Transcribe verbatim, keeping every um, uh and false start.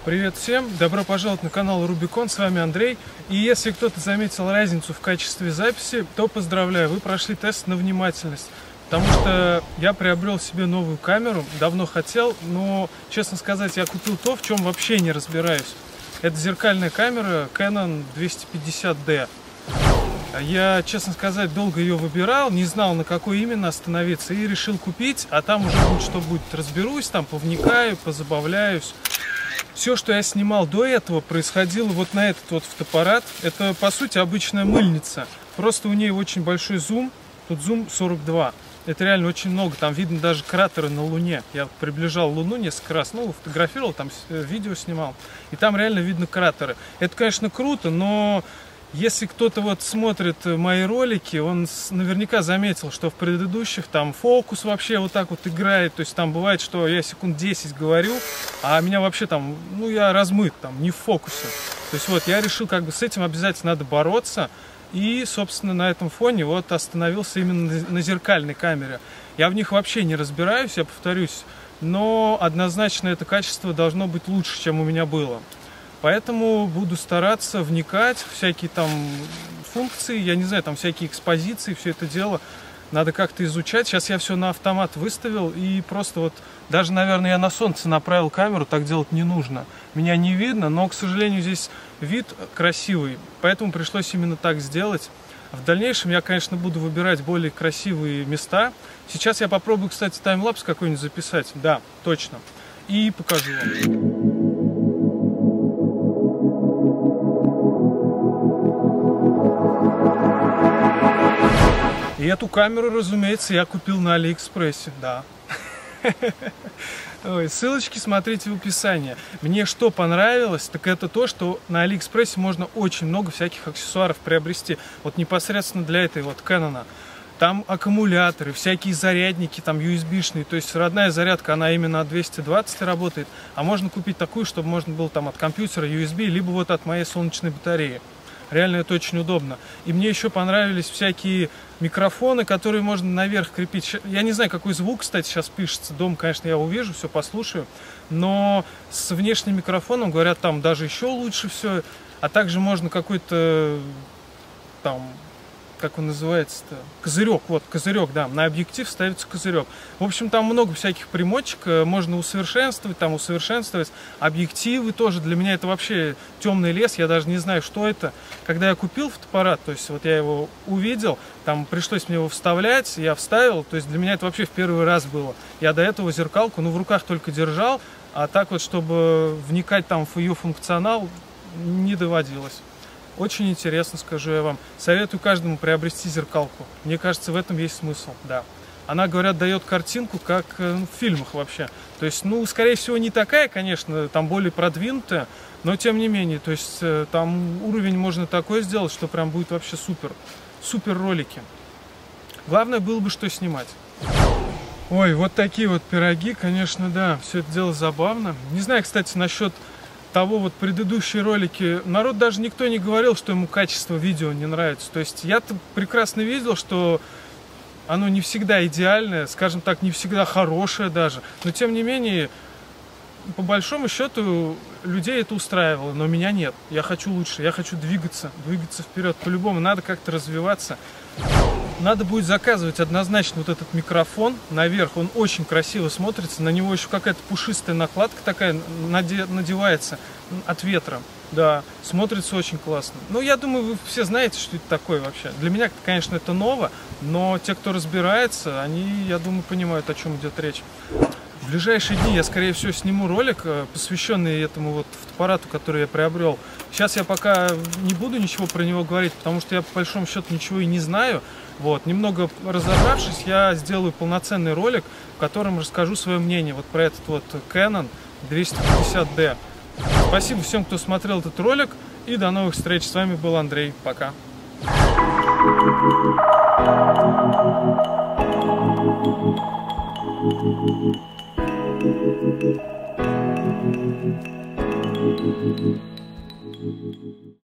Привет всем! Добро пожаловать на канал Рубикон, с вами Андрей. И если кто-то заметил разницу в качестве записи, то поздравляю, вы прошли тест на внимательность. Потому что я приобрел себе новую камеру, давно хотел, но, честно сказать, я купил то, в чем вообще не разбираюсь. Это зеркальная камера Canon двести пятьдесят ди. Я, честно сказать, долго ее выбирал, не знал, на какой именно остановиться, и решил купить, а там уже будет что будет. Разберусь, там повникаю, позабавляюсь. Все, что я снимал до этого, происходило вот на этот вот фотоаппарат. Это, по сути, обычная мыльница. Просто у нее очень большой зум. Тут зум сорок два. Это реально очень много. Там видно даже кратеры на Луне. Я приближал Луну несколько раз. Ну, фотографировал, там видео снимал. И там реально видно кратеры. Это, конечно, круто, но если кто-то вот смотрит мои ролики, он наверняка заметил, что в предыдущих там фокус вообще вот так вот играет. То есть там бывает, что я секунд десять говорю, а меня вообще там, ну, я размыт, там, не в фокусе. То есть вот я решил, как бы с этим обязательно надо бороться. И, собственно, на этом фоне вот остановился именно на зеркальной камере. Я в них вообще не разбираюсь, я повторюсь, но однозначно это качество должно быть лучше, чем у меня было. Поэтому буду стараться вникать в всякие там функции, я не знаю, там всякие экспозиции, все это дело надо как-то изучать. Сейчас я все на автомат выставил и просто вот, даже, наверное, я на солнце направил камеру, так делать не нужно. Меня не видно, но, к сожалению, здесь вид красивый, поэтому пришлось именно так сделать. В дальнейшем я, конечно, буду выбирать более красивые места. Сейчас я попробую, кстати, таймлапс какой-нибудь записать, да, точно, и покажу вам. И эту камеру, разумеется, я купил на Алиэкспрессе, да. Ой, ссылочки смотрите в описании. Мне что понравилось, так это то, что на Алиэкспрессе можно очень много всяких аксессуаров приобрести. Вот непосредственно для этой вот Canon. Там аккумуляторы, всякие зарядники, там ю эс би-шные. То есть родная зарядка, она именно от двухсот двадцати работает. А можно купить такую, чтобы можно было там от компьютера ю эс би, либо вот от моей солнечной батареи. Реально это очень удобно. И мне еще понравились всякие микрофоны, которые можно наверх крепить. Я не знаю, какой звук, кстати, сейчас пишется. Дом, конечно, я увижу, все послушаю. Но с внешним микрофоном, говорят, там даже еще лучше все. А также можно какой-то там, как он называется-то, козырек, вот, козырек, да, на объектив ставится козырек. В общем, там много всяких примочек, можно усовершенствовать, там усовершенствовать. Объективы тоже, для меня это вообще темный лес, я даже не знаю, что это. Когда я купил фотоаппарат, то есть вот я его увидел, там пришлось мне его вставлять, я вставил, то есть для меня это вообще в первый раз было. Я до этого зеркалку, ну, в руках только держал, а так вот, чтобы вникать там в ее функционал, не доводилось. Очень интересно, скажу я вам. Советую каждому приобрести зеркалку. Мне кажется, в этом есть смысл, да. Она, говорят, дает картинку, как в фильмах вообще. То есть, ну, скорее всего, не такая, конечно, там более продвинутая, но тем не менее, то есть, там уровень можно такой сделать, что прям будет вообще супер. Супер ролики. Главное было бы, что снимать. Ой, вот такие вот пироги, конечно, да, все это дело забавно. Не знаю, кстати, насчет того вот предыдущие ролики, народ даже никто не говорил, что ему качество видео не нравится. То есть я-то прекрасно видел, что оно не всегда идеальное, скажем так, не всегда хорошее даже. Но тем не менее, по большому счету, людей это устраивало, но меня нет. Я хочу лучше, я хочу двигаться, двигаться вперед. По-любому надо как-то развиваться. Надо будет заказывать однозначно вот этот микрофон наверх, он очень красиво смотрится, на него еще какая-то пушистая накладка такая надевается от ветра, да, смотрится очень классно. Ну, я думаю, вы все знаете, что это такое вообще. Для меня, конечно, это ново, но те, кто разбирается, они, я думаю, понимают, о чем идет речь. В ближайшие дни я, скорее всего, сниму ролик, посвященный этому вот фотоаппарату, который я приобрел. Сейчас я пока не буду ничего про него говорить, потому что я, по большому счету, ничего и не знаю. Вот, немного разобравшись, я сделаю полноценный ролик, в котором расскажу свое мнение вот про этот вот Canon двести пятьдесят ди. Спасибо всем, кто смотрел этот ролик, и до новых встреч. С вами был Андрей. Пока.